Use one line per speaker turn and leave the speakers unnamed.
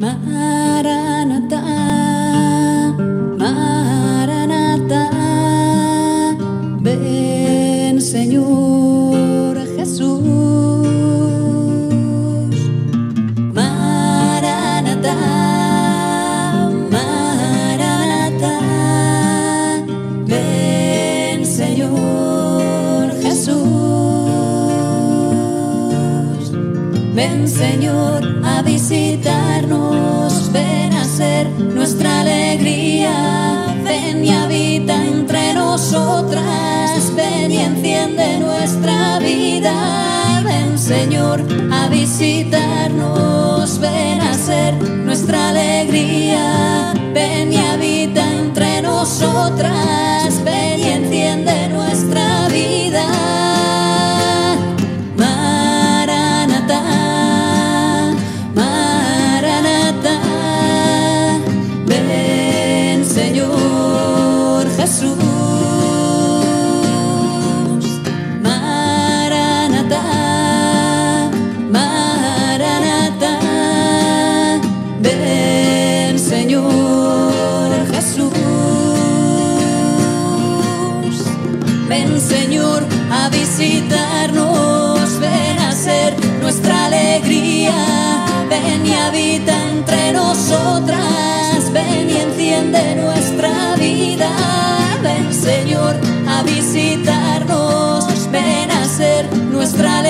Maranatha, Maranatha, ven Señor Jesús. Maranatha, Maranatha, ven Señor Jesús. Ven Señor a visitarnos, ven a ser nuestra alegría, ven y habita entre nosotras, ven y enciende nuestra vida. Ven Señor a visitarnos, ven a ser nuestra alegría, ven y habita entre nosotras, ven y enciende nuestra vida. Jesús, Maranatha, Maranatha, ven Señor Jesús. Ven Señor a visitarnos, ven a ser nuestra alegría, ven y habita entre nosotras, ven y enciende nuestra vida. Ven Señor a visitarnos, ven a ser nuestra